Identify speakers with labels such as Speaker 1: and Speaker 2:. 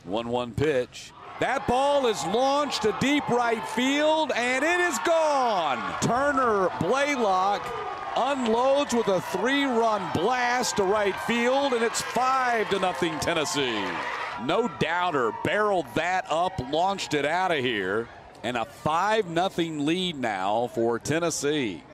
Speaker 1: 1-1 pitch. That ball is launched to deep right field, and it is gone. Turner Blalock unloads with a 3-run blast to right field, and it's 5-0 Tennessee. No doubter, barreled that up, launched it out of here, and a 5-0 lead now for Tennessee.